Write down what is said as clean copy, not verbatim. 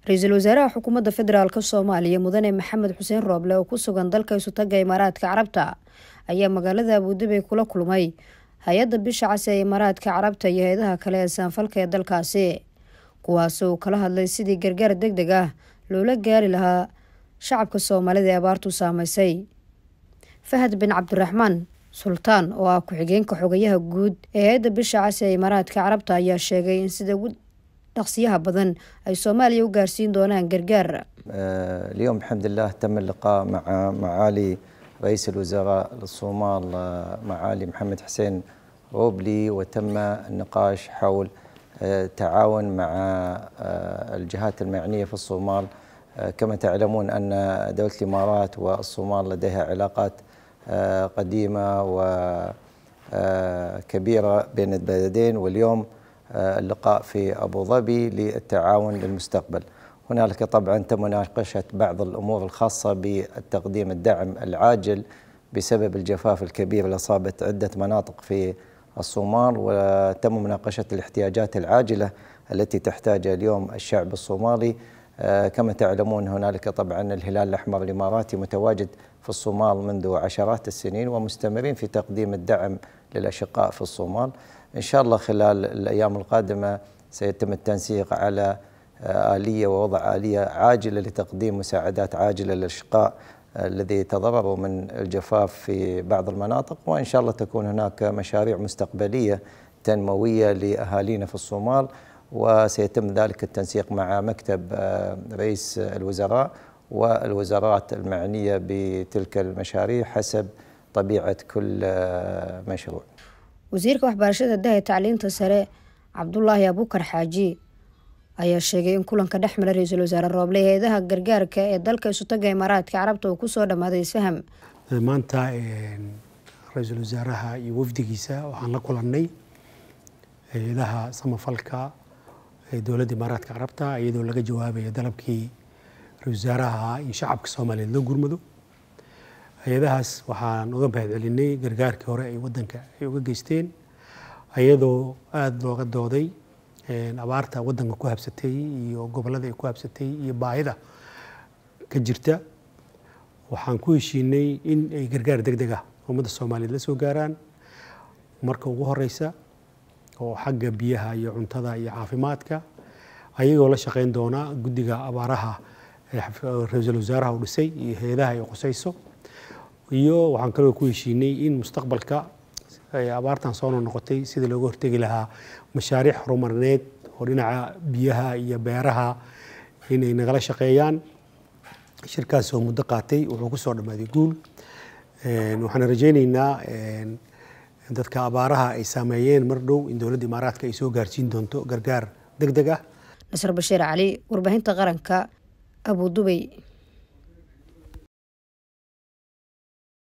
Ra'iisul Wasaaraha Xukuumadda Federaalka Soomaaliya Mudane Maxamed Xuseen Rooble oo ku sugan dalka Isutaga Imaaraadka Carabta ayaa magaalada Abu Dhabi kula kulmay hay'adda Bisha Cas ee Imaaraadka Carabta iyo hay'adaha kale ee saanfalka ee dalkaasi kuwaas oo kala hadlay sidii gargaar degdeg ah loola gaari lahaa shacabka Soomaalida ee abaartu saameysay. Fahad bin Cabdiraxmaan Sultaan oo ah ku-xigeenka xogayaha guud ee hay'adda Bisha Cas ee Imaaraadka Carabta ayaa sheegay in sida تقصيها بدن أي صوماليا وقارسين دونان قرقار. اليوم الحمد لله تم اللقاء مع معالي رئيس الوزراء للصومال معالي محمد حسين روبلي، وتم النقاش حول تعاون مع الجهات المعنية في الصومال. كما تعلمون أن دولة الإمارات والصومال لديها علاقات قديمة وكبيرة بين البلدين، واليوم اللقاء في أبو ظبي للتعاون للمستقبل. هنالك طبعا تم مناقشة بعض الأمور الخاصة بتقديم الدعم العاجل بسبب الجفاف الكبير اللي أصابت عدة مناطق في الصومال، وتم مناقشة الاحتياجات العاجلة التي تحتاجها اليوم الشعب الصومالي. كما تعلمون هنالك طبعا الهلال الأحمر الإماراتي متواجد في الصومال منذ عشرات السنين ومستمرين في تقديم الدعم للأشقاء في الصومال. إن شاء الله خلال الأيام القادمة سيتم التنسيق على آلية ووضع آلية عاجلة لتقديم مساعدات عاجلة للأشقاء الذي تضرروا من الجفاف في بعض المناطق، وإن شاء الله تكون هناك مشاريع مستقبلية تنموية لأهالينا في الصومال، وسيتم ذلك التنسيق مع مكتب رئيس الوزراء والوزارات المعنية بتلك المشاريع حسب طبيعة كل مشروع. wasiirka waxbarashada daha tacliinta sare Cabdullaahi Abuukar Xaaji ayaa sheegay in kulanka dhexmara Ra'iisul Wasaare Rooble ee hay'adaha gargaarka ee dalka Isutaga Imaaraadka Carabta uu ku soo dhamaaday isfaham. maanta Ra'iisul Wasaaraha iyo wafdigiisa waxaan la kulannay hay'adaha samafalka ee dowladda Imaaraadka Carabta iyadoo laga jawaabayo dalabkii Ra'iisul Wasaaraha in shacabka Soomaaliyeed loo gurmado. hay'adahaas waxaan uga mahadcelinay gargaarkii hore ay wadanka ay uga geysteen iyadoo aad looga dooday abaarta wadanka ku habsatay iyo gobolada ay ku habsatay iyo baahida ka jirta. waxaan ku heshiinay in ay gargaar degdeg ah ummadda Soomaaliyeed la soo gaaraan marka ugu horeysa oo xagga biyaha iyo cuntada iyo caafimaadka ayagoo la shaqeyn doona guddiga abaaraha Ra'iisul Wasaaraha u dhisay iyo hay'adaha ay qusayso. iyo waxaan kaloo ku heshiinay in mustaqbalka abaartan soo noqotay sidii looga hortagi lahaa mashaariic horumarineed oo dhinaca biyaha iyo beeraha inay nagala shaqeeyaan. shirkaas oo muddo qaatay wuxuu ku soo dhamaaday guul. waxaan rajaynaynaa dadka abaaraha ay saameeyeen mar dhow in dowladda Imaaraadka ay soo gaarsiin doonto gargaar degdeg ah. Nasr Bashiir Cali, warbaahinta qaranka, Abu Dhabi.